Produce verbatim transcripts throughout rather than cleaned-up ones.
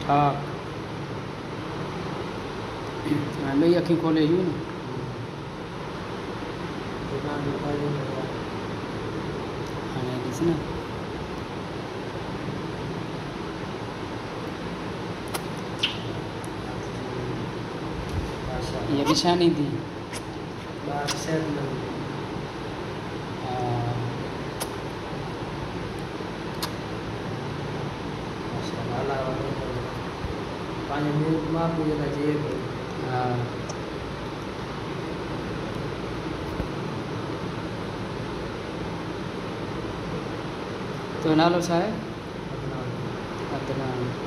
हाँ मैं अखी खोले यूँ ना हाँ किसी ना ये भी शानी थी पानी में माप लेना चाहिए हाँ तो नालो छा है अदनान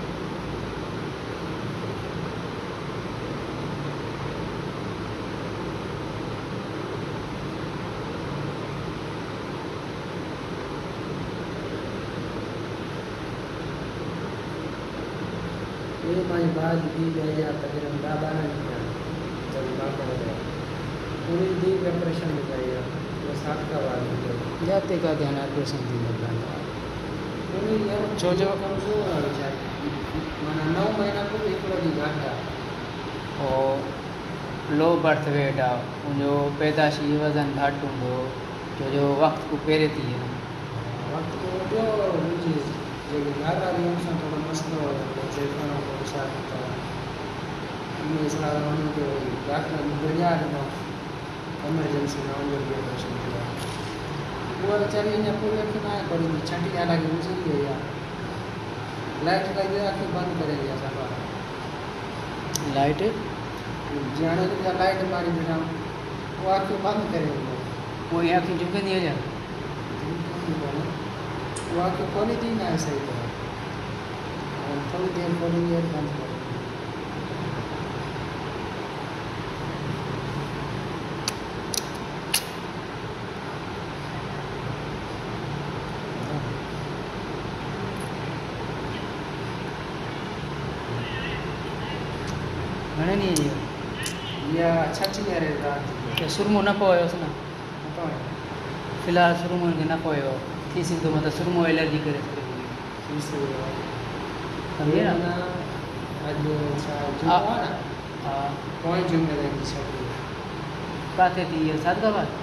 ये माई बात दी गई या तकरीबन दादा नहीं जब बात करें पूरी दी ऑपरेशन में जाइए वो सात का बाद जाते का ध्यान ऑपरेशन थी मतलब पूरी यार जो जो कम सो माना नौ महीना को एक लोग घाटा और लो बर्थ वेट आहे उनजो पैदाशी वज़न घटि हूंदो छो जो वक़्त को पहिरे थी वञे वक्त तो ॿियो मुंहिंजी जेके दादा ॾींहं सां थोरो मसइलो हुयो जेको छा था उन सां उनखे डॉक्टर बढ़िया ॾिनो एमरजेंसी में उनजो ऑपरेशन थियो उहा वीचारी अञा पूरी अखि न आहे पढ़ी छठी हालांकि गुज़री वई आहे लाइट लॻी अखि बंदि करे ॾिया सफ़ा लाइट जीअं हाणे हुनजा लाइट मारी ॾिना उहा अखि बंदि करे ॾिनो पोइ इहा अखियूं झुकंदी हुजे उहा अखि खोली थी न आहे सही तरह थोड़ी देर खोलेंगे और बंद करेंगे घणे ॾींहं जी या छठी है रात त सुरमो न पवयोसि न फ़िलहालु सुरमो खे न पयो थी सघंदो मतिलबु सुरमो एलर्जी करे समझे ना आज छा जुमा ना हाँ कौन जुमे की छठी किथे थी इहो सादगाबाद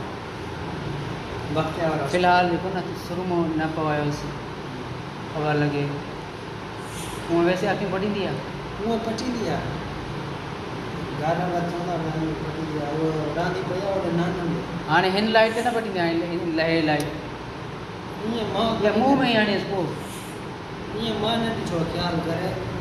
वक्त और फ़िलहालु जेको न सुरमो न पवायोसि ख़बर लॻे हूअं वैसे अखियूं पटींदी आहे वो पटी दिया गाना बचंदा गाना पटी दिया वो रांदी पया और नान हाणे हिन लाइट न पटींदी आहे हिन लहे लाइट ये मां या मुंहुं में ई हणेसि पोइ ये मां ने जो ख्याल करे